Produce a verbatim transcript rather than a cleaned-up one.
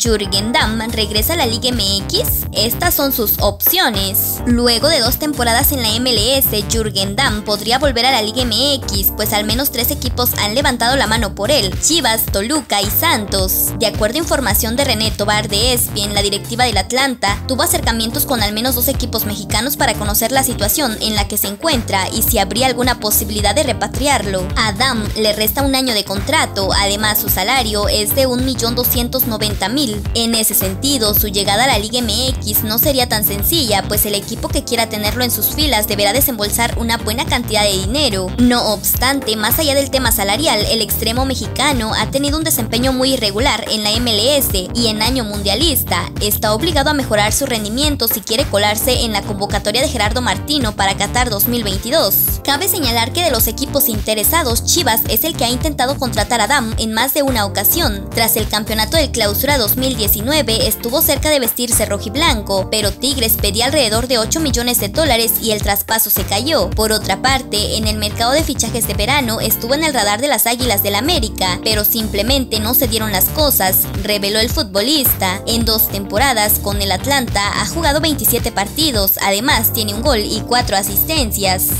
¿Jürgen Damm regresa a la Liga M X? Estas son sus opciones. Luego de dos temporadas en la M L S, Jürgen Damm podría volver a la Liga M X, pues al menos tres equipos han levantado la mano por él: Chivas, Toluca y Santos. De acuerdo a información de René Tobar de E S P N, la directiva del Atlanta tuvo acercamientos con al menos dos equipos mexicanos para conocer la situación en la que se encuentra y si habría alguna posibilidad de repatriarlo. A Damm le resta un año de contrato, además su salario es de un millón doscientos noventa mil. En ese sentido, su llegada a la Liga M X no sería tan sencilla, pues el equipo que quiera tenerlo en sus filas deberá desembolsar una buena cantidad de dinero. No obstante, más allá del tema salarial, el extremo mexicano ha tenido un desempeño muy irregular en la M L S y en año mundialista. Está obligado a mejorar su rendimiento si quiere colarse en la convocatoria de Gerardo Martino para Qatar dos mil veintidós. Cabe señalar que de los equipos interesados, Chivas es el que ha intentado contratar a Damm en más de una ocasión. Tras el campeonato del Clausura dos mil diecinueve, estuvo cerca de vestirse rojiblanco, pero Tigres pedía alrededor de ocho millones de dólares y el traspaso se cayó. Por otra parte, en el mercado de fichajes de verano estuvo en el radar de las Águilas del América, pero simplemente no se dieron las cosas, reveló el futbolista. En dos temporadas con el Atlanta ha jugado veintisiete partidos, además tiene un gol y cuatro asistencias.